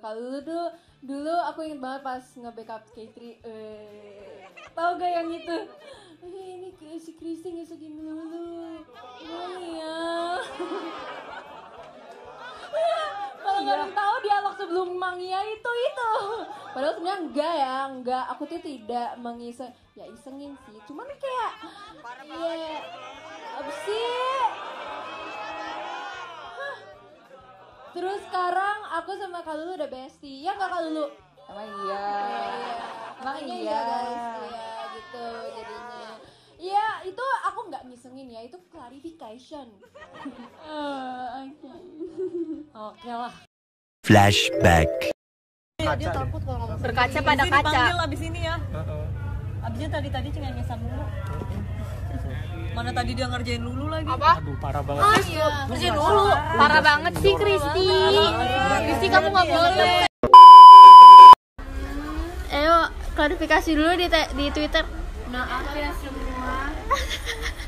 Kalau dulu aku inget banget pas nge-backup K3. Tahu gak yang itu? Ini si Kristi nggak segini dulu. Iya. Kalau kalian tahu dialog sebelum Mangia itu. Padahal sebenarnya enggak. Aku tuh tidak isengin sih. Cuman kayak iya. Apa sih? Terus sekarang aku sama Kak Lulu udah bestie. Ya enggak Kak Lulu? Emang iya. Makanya iya guys, ya gitu jadinya. Iya, itu aku nggak ngisengin ya, itu clarification. Oke lah. Flashback. Dia takut kalau ngomong Berkaca pada kaca. Dipanggil abis ini ya. Abisnya tadi cengengesan dulu. Mana tadi dia ngerjain Lulu lagi. Apa? Aduh, parah banget. Oh iya, kerja dulu. Parah banget sih Kristi. Kristi kamu nggak boleh. Ayo klarifikasi dulu di Twitter. Maaf ya semua.